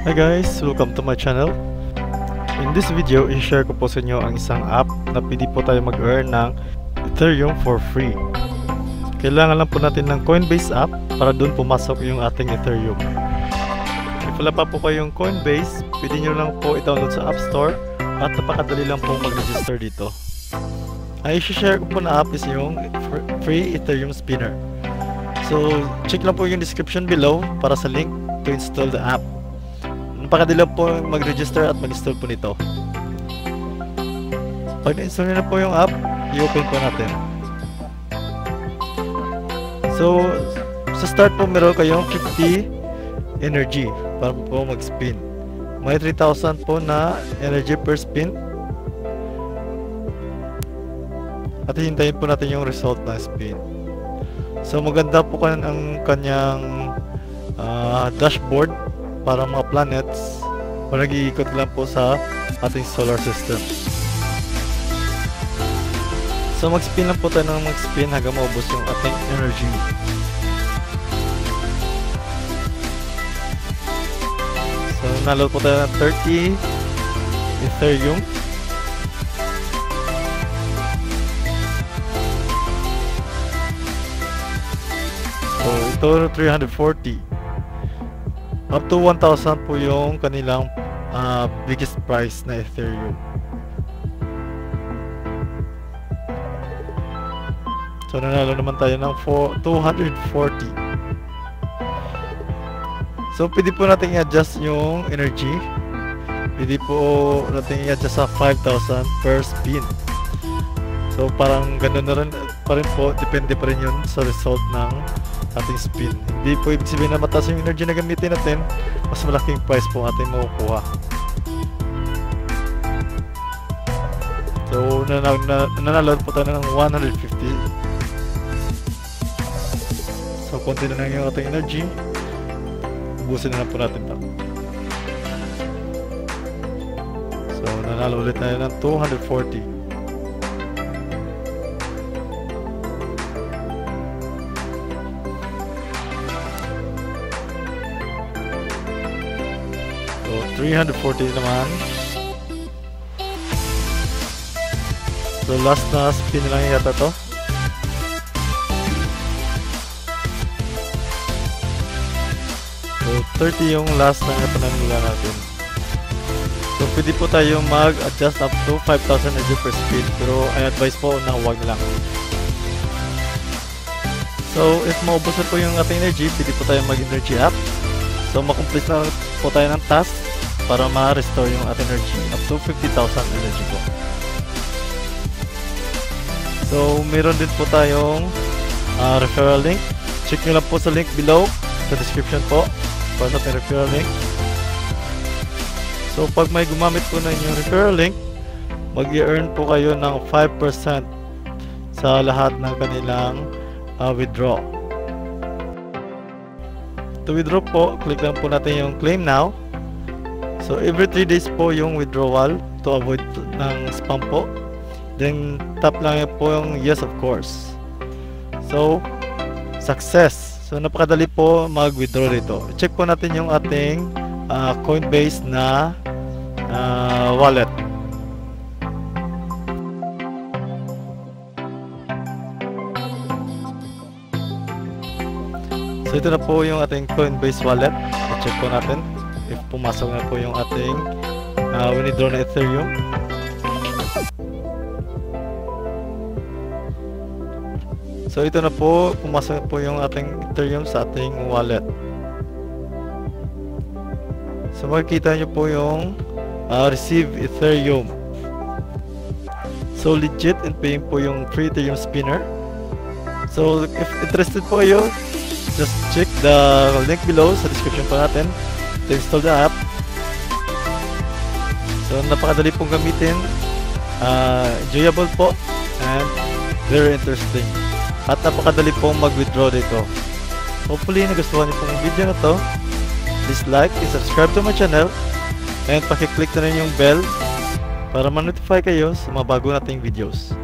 Hi guys! Welcome to my channel. In this video, i-share ko po sa inyo ang isang app na pwede po tayo mag-earn ng Ethereum for free. Kailangan lang po natin ng Coinbase app para doon pumasok yung ating Ethereum. If wala pa po kayong Coinbase, pwede nyo lang po i-download sa App Store at napakadali lang po mag-register dito. Ang i-share ko po na app is yung free Ethereum spinner. So, check lang po yung description below para sa link to install the app. Napakadali lang po mag-register at mag-install po nito. Pag na-install nyo na po yung app, i-open po natin. So, sa start po meron kayong 50 energy para po mag-spin. May 3,000 po na energy per spin. At hintayin po natin yung result ng spin. So, maganda po ang kanyang dashboard para mga planets o nag-iikot lang po sa ating solar system. So mag-spin lang po tayo ng mag-spin hanggang maubos yung ating energy. So naload po tayo ng 30 Ethereum. So ito 340. Up to 1,000 po yung kanilang biggest price na Ethereum. So nanalo naman tayo ng 240. So pwede po natin i-adjust yung energy. Pwede po natin i-adjust sa 5,000 per spin. So parang ganoon na rin pa rin po, depende pa rin yun sa result ng ating spin. Hindi po ibig sabihin na mataas yung energy na gamitin natin, mas malaking price po ating makukuha. So nanalo po tayo ng 150. So konti na lang yung ating energy, ubusin na lang po natin ito. So nanalo ulit tayo ng 240. So 340 naman. So last na spin lang yata to. So 30 yung last na pananula natin. So pwede po tayo mag-adjust up to 5,000 energy per spin, pero I advise po na huwag na lang. So if maubos na po yung ating energy, pwede po tayo mag-energy up. So makomplete na po tayo ng task para ma-restore yung ating energy up to 50,000 energy po. So meron din po tayong referral link. Check nyo lang po sa link below sa description po para sa ating referral link. So pag may gumamit po na yung referral link, mag-i-earn po kayo ng 5% sa lahat ng kanilang withdraw. To withdraw po, click lang po natin yung claim now. So every 3 days po yung withdrawal to avoid ng spam po. Then tap lang po yung yes of course. So success. So napakadali po mag-withdraw dito. Check po natin yung ating Coinbase na wallet. So ito na po yung ating Coinbase wallet. I-check po natin if pumasok na po yung ating withdraw na Ethereum. So ito na po, pumasok na po yung ating Ethereum sa ating wallet. So makikita nyo po yung receive Ethereum. So legit and paying po yung free Ethereum spinner. So if interested po kayo, just check the link below sa description po natin to install the app. So napakadali pong gamitin, enjoyable po, and very interesting. At napakadali pong mag-withdraw dito. Hopefully nagustuhan niyo pong video na to. Please like and subscribe to my channel, and pakiclick na rin yung bell para ma-notify kayo sa mga bago nating videos.